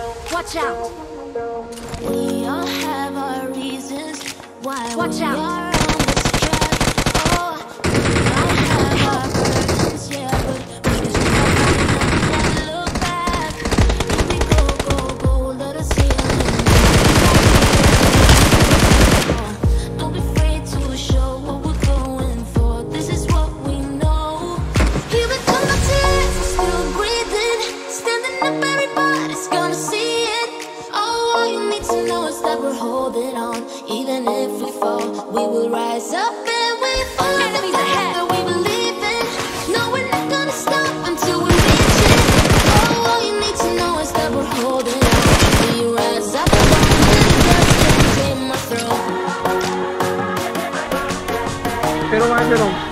Watch out. We all have our reasons why Watch we out. are on this track. Oh, we all have our burdens, yeah, but we just never look back. Here we go, go, go, let us heal. Don't be afraid to show what we're going for. This is what we know. Here we come, my tears, still breathing, standing up, everybody's gonna see it. Oh, all you need to know is that we're holding on. Even if we fall, we will rise up and we fall. Enemies ahead. That we believe in. No, we're not gonna stop until we reach it. Oh, all you need to know is that we're holding on. We rise up and just can't tame my throne. Pero,